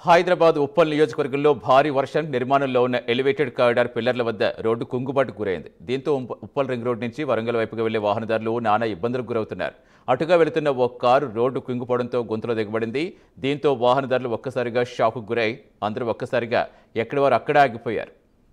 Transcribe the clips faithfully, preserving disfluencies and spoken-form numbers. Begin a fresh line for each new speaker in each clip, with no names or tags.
హైదరాబాద్ ఉప్పల్ నియోజకవర్గంలో భారీ వర్షం నిర్మాణంలో ఉన్న ఎలివేటెడ్ కారిడార్ పిల్లర్ల వద్ద రోడ్డు కుంగుబాటు గురైంది. దీంతో ఉప్పల్ రింగ్ రోడ్ నుంచి వరంగల్ వైపుగా వెళ్లే వాహనదారులు నానా ఇబ్బందులకు గురవుతున్నారు. అటుగా వెళుతున్న ఓ కారు రోడ్డు కుంగిపోవడంతో గొంతులో దిగబడింది. దీంతో వాహనదారులు ఒక్కసారిగా షాక్కు గురై అందరూ ఒక్కసారిగా ఎక్కడి వారు అక్కడే ఆగిపోయారు.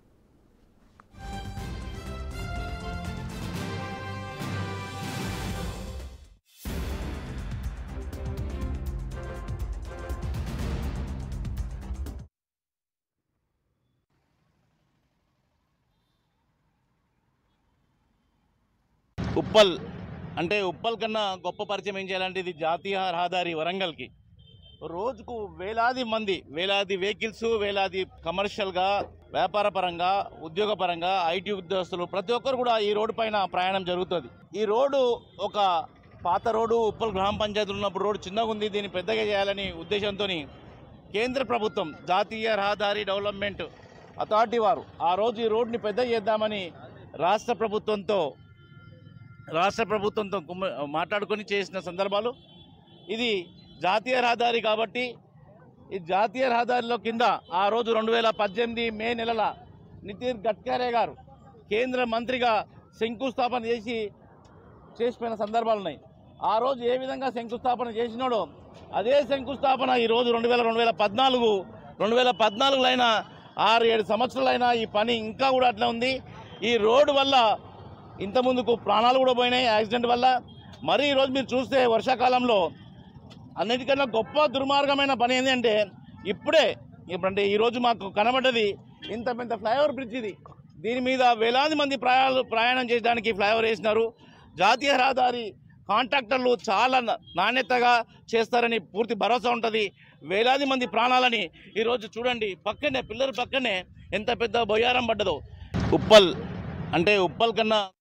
ఉప్పల్ అంటే ఉప్పల్ కన్నా గొప్ప పరిచయం ఏం చేయాలంటే ఇది జాతీయ రహదారి. వరంగల్కి రోజుకు వేలాది మంది, వేలాది వెహికల్స్, వేలాది కమర్షియల్గా, వ్యాపార పరంగా, ఉద్యోగ పరంగా, ఐటీ ఉద్యోగస్తులు ప్రతి ఒక్కరు కూడా ఈ రోడ్డు పైన ప్రయాణం జరుగుతుంది. ఈ రోడ్డు ఒక పాత రోడ్డు, ఉప్పల్ గ్రామ పంచాయతీలు ఉన్నప్పుడు రోడ్డు చిన్నగా ఉంది. దీన్ని పెద్దగా చేయాలని ఉద్దేశంతో కేంద్ర ప్రభుత్వం జాతీయ రహదారి డెవలప్మెంట్ అథారిటీ వారు ఆ రోజు ఈ రోడ్డుని పెద్ద చేద్దామని రాష్ట్ర ప్రభుత్వంతో రాష్ట్ర ప్రభుత్వంతో మాట్లాడుకొని చేసిన సందర్భాలు. ఇది జాతీయ రహదారి కాబట్టి ఈ జాతీయ రహదారిలో కింద ఆ రోజు రెండు వేల పద్దెనిమిది మే నెలల నితిన్ గడ్కరీ గారు కేంద్ర మంత్రిగా శంకుస్థాపన చేసి చేసిపోయిన సందర్భాలు ఉన్నాయి. ఆ రోజు ఏ విధంగా శంకుస్థాపన చేసినాడో అదే శంకుస్థాపన ఈరోజు రెండు వేల రెండు వేల పద్నాలుగు రెండు వేల పద్నాలుగులో అయినా ఆరు ఏడు సంవత్సరాలైనా ఈ పని ఇంకా కూడా అట్లా ఉంది. ఈ రోడ్డు వల్ల ఇంతకుముందుకు ప్రాణాలు కూడా పోయినాయి యాక్సిడెంట్ వల్ల. మరి ఈరోజు మీరు చూస్తే వర్షాకాలంలో అన్నిటికన్నా గొప్ప దుర్మార్గమైన పని ఏంటంటే ఇప్పుడే ఇప్పుడంటే ఈరోజు మాకు కనబడ్డది ఇంత పెద్ద ఫ్లైఓవర్ బ్రిడ్జ్. ఇది దీని మీద వేలాది మంది ప్రయాణాలు ప్రయాణం చేయడానికి ఫ్లైఓవర్ వేసినారు. జాతీయ రహదారి కాంట్రాక్టర్లు చాలా నాణ్యతగా చేస్తారని పూర్తి భరోసా ఉంటుంది. వేలాది మంది ప్రాణాలని ఈరోజు చూడండి, పక్కనే పిల్లల పక్కనే ఎంత పెద్ద బొయ్యారం పడ్డదో. ఉప్పల్ అంటే ఉప్పల్ కన్నా